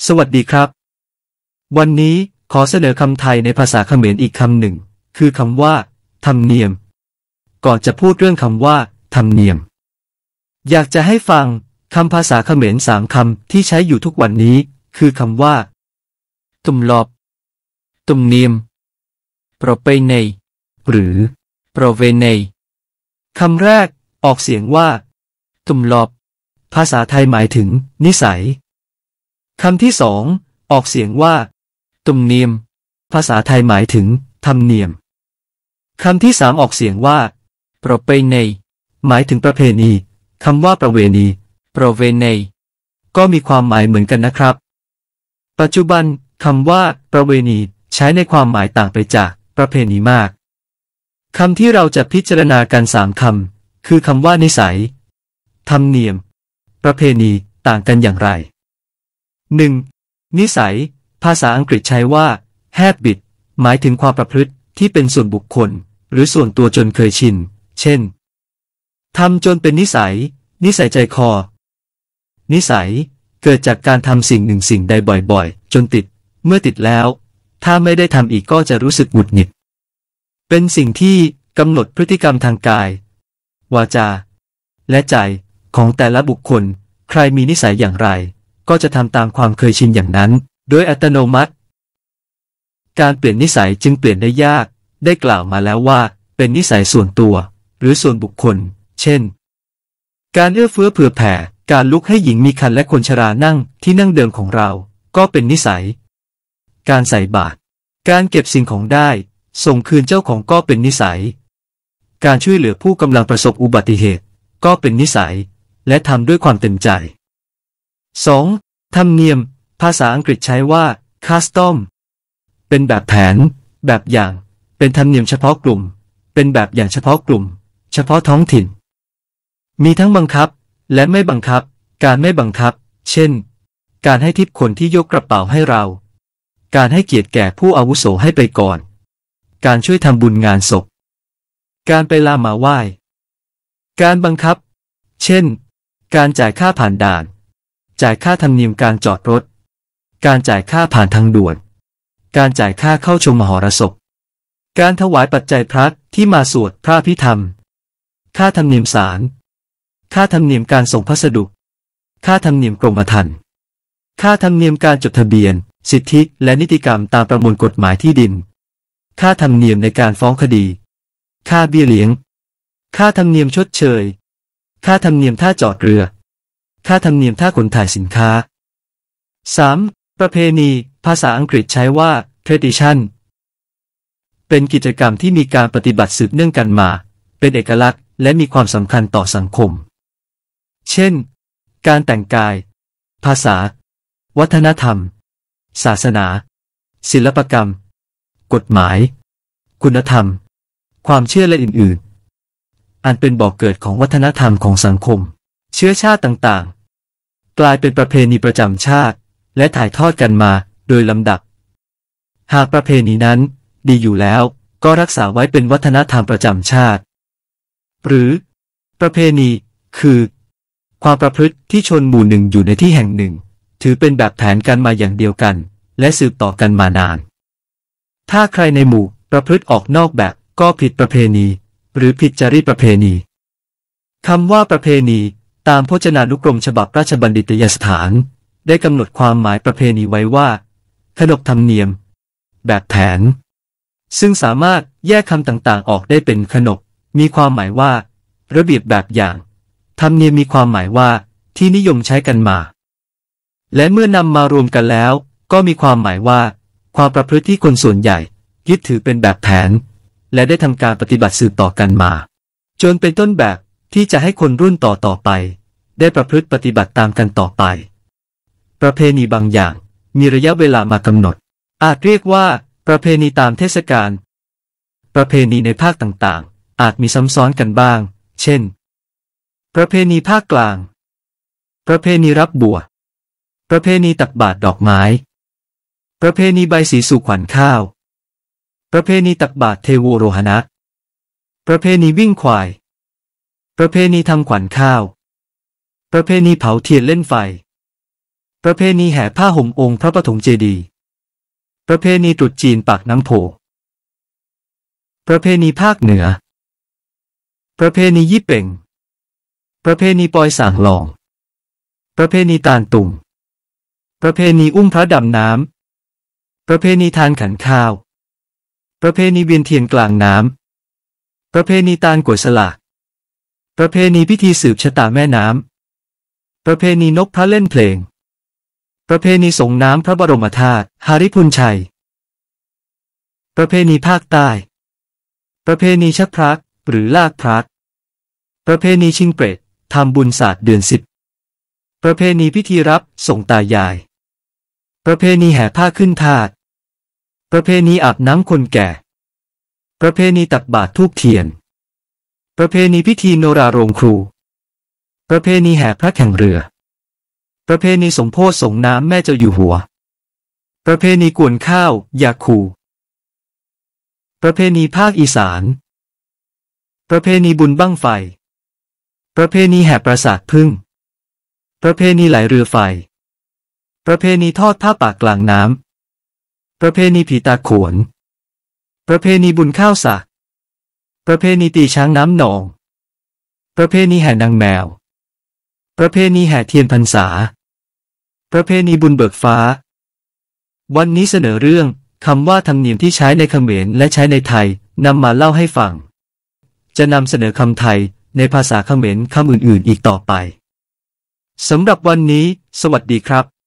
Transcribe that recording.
สวัสดีครับวันนี้ขอเสนอคำไทยในภาษาเขมรอีกคำหนึ่งคือคำว่าธรรมเนียมก่อนจะพูดเรื่องคำว่าธรรมเนียมอยากจะให้ฟังคำภาษาเขมร3 คำที่ใช้อยู่ทุกวันนี้คือคำว่าตุมลอบตุมเนียมโปรเปเนหรือโปรเวเนคำแรกออกเสียงว่าตุมลอบภาษาไทยหมายถึงนิสัยคำที่2ออกเสียงว่าตุมเนียมภาษาไทยหมายถึงธรรมเนียมคำที่3ออกเสียงว่าโปรเปเนหมายถึงประเพณีคำว่าประเวณีโปรเวเนก็มีความหมายเหมือนกันนะครับปัจจุบันคำว่าประเวณีใช้ในความหมายต่างไปจากประเพณีมากคำที่เราจะพิจารณากัน3 คำคือคำว่านิสัยธรรมเนียมประเพณีต่างกันอย่างไร 1. นิสัยภาษาอังกฤษใช้ว่า habit หมายถึงความประพฤติที่เป็นส่วนบุคคลหรือส่วนตัวจนเคยชินเช่นทำจนเป็นนิสัยใจคอนิสัยเกิดจากการทำสิ่งหนึ่งสิ่งใดบ่อยๆจนติดเมื่อติดแล้วถ้าไม่ได้ทำอีกก็จะรู้สึกหงุดหงิดเป็นสิ่งที่กำหนดพฤติกรรมทางกายวาจาและใจของแต่ละบุคคลใครมีนิสัยอย่างไรก็จะทำตามความเคยชินอย่างนั้นโดยอัตโนมัติการเปลี่ยนนิสัยจึงเปลี่ยนได้ยากได้กล่าวมาแล้วว่าเป็นนิสัยส่วนตัวหรือส่วนบุคคลเช่นการเอื้อเฟื้อเผื่อแผ่การลุกให้หญิงมีคันและคนชรานั่งที่นั่งเดิมของเราก็เป็นนิสัยการใส่บาตรการเก็บสิ่งของได้ส่งคืนเจ้าของก็เป็นนิสัยการช่วยเหลือผู้กำลังประสบอุบัติเหตุก็เป็นนิสัยและทำด้วยความเต็มใจ 2. ธรรมเนียมภาษาอังกฤษใช้ว่า custom เป็นแบบแผนแบบอย่างเป็นธรรมเนียมเฉพาะกลุ่มเป็นแบบอย่างเฉพาะกลุ่มเฉพาะท้องถิ่นมีทั้งบังคับและไม่บังคับการไม่บังคับเช่นการให้ทิปคนที่ยกกระเป๋าให้เราการให้เกียรติแก่ผู้อาวุโสให้ไปก่อนการช่วยทำบุญงานศพการไปลามาไหว้การบังคับเช่นการจ่ายค่าผ่านด่านจ่ายค่าธรรมเนียมการจอดรถการจ่ายค่าผ่านทางด่วนการจ่ายค่าเข้าชมมหรสพการถวายปัจจัยพระที่มาสวดพระพิธรรมค่าธรรมเนียมศาลค่าธรรมเนียมการส่งพัสดุค่าธรรมเนียมกรมธรรม์ค่าธรรมเนียมการจดทะเบียนสิทธิและนิติกรรมตามประมวลกฎหมายที่ดินค่าธรรมเนียมในการฟ้องคดีค่าเบี้ยเลี้ยงค่าธรรมเนียมชดเชยค่าธรรมเนียมท่าจอดเรือค่าธรรมเนียมท่าขนถ่ายสินค้า 3. ประเพณีภาษาอังกฤษใช้ว่า tradition เป็นกิจกรรมที่มีการปฏิบัติสืบเนื่องกันมาเป็นเอกลักษณ์และมีความสำคัญต่อสังคมเช่นการแต่งกายภาษาวัฒนธรรมศาสนาศิลปกรรมกฎหมายคุณธรรมความเชื่อและอื่นๆอันเป็นบ่อกเกิดของวัฒนธรรมของสังคมเชื้อชาติต่างๆกลายเป็นประเพณีประจำชาติและถ่ายทอดกันมาโดยลำดับหากประเพณีนั้นดีอยู่แล้วก็รักษาไว้เป็นวัฒนธรรมประจำชาติหรือประเพณีคือความประพฤติที่ชนหมู่หนึ่งอยู่ในที่แห่งหนึ่งถือเป็นแบบแผนกันมาอย่างเดียวกันและสืบต่อกันมานานถ้าใครในหมู่ประพฤติออกนอกแบบก็ผิดประเพณีหรือผิดจารีตประเพณีคำว่าประเพณีตามพจนานุกรมฉบับราชบัณฑิตยสถานได้กำหนดความหมายประเพณีไว้ว่าขนบธรรมเนียมแบบแผนซึ่งสามารถแยกคำต่างๆออกได้เป็นขนบมีความหมายว่าระเบียบแบบอย่างธรรมเนียมมีความหมายว่าที่นิยมใช้กันมาและเมื่อนำมารวมกันแล้วก็มีความหมายว่าความประพฤติที่คนส่วนใหญ่ยึดถือเป็นแบบแผนและได้ทำการปฏิบัติสืบต่อกันมาจนเป็นต้นแบบที่จะให้คนรุ่นต่อไปได้ประพฤติปฏิบัติตามกันต่อไปประเพณีบางอย่างมีระยะเวลามากำหนดอาจเรียกว่าประเพณีตามเทศกาลประเพณีในภาคต่างๆอาจมีซ้ำซ้อนกันบ้างเช่นประเพณีภาคกลางประเพณีรับบัวประเพณีตักบาตรดอกไม้ประเพณีใบสีสู่ขวัญข้าวประเพณีตักบาตรเทโวโรหณะประเพณีวิ่งควายประเพณีทำขวัญข้าวประเพณีเผาเทียนเล่นไฟประเพณีแห่ผ้าห่มองค์พระปฐมเจดีย์ประเพณีตรุษจีนปากน้ำโพประเพณีภาคเหนือประเพณียี่เป่งประเพณีปอยส่างหลองประเพณีตาลตุ่มประเพณีอุ้มพระดำน้ำประเพณีทานขันข้าวประเพณีเวียนเทียนกลางน้ำประเพณีตาลกล้วยสลากประเพณีพิธีสืบชะตาแม่น้ำประเพณีนกพระเล่นเพลงประเพณีส่งน้ำพระบรมธาตุหาริพุนชัยประเพณีภาคใต้ประเพณีชักพระหรือลากพระประเพณีชิงเปรตทำบุญศาสตร์เดือน10ประเพณีพิธีรับส่งตายายประเพณีแห่ผ้าขึ้นธาตุประเพณีอาบน้ำคนแก่ประเพณีตักบาตรธูปเทียนประเพณีพิธีโนราโรงครูประเพณีแห่พระแข่งเรือประเพณีสมโภชส่งน้ำแม่เจ้าอยู่หัวประเพณีกวนข้าวยาคูประเพณีภาคอีสานประเพณีบุญบั้งไฟประเพณีแห่ปราสาทพึ่งประเพณีไหลเรือไฟประเพณีทอดผ้าป่ากลางน้ำประเพณีผีตาโขนประเพณีบุญข้าวสากประเพณีตีช้างน้ำหนองประเพณีแห่นางแมวประเพณีแห่เทียนพรรษาประเพณีบุญเบิกฟ้าวันนี้เสนอเรื่องคำว่าธรรมเนียมที่ใช้ในเขมรและใช้ในไทยนำมาเล่าให้ฟังจะนำเสนอคำไทยในภาษาเขมรคำอื่นๆอีกต่อไปสำหรับวันนี้สวัสดีครับ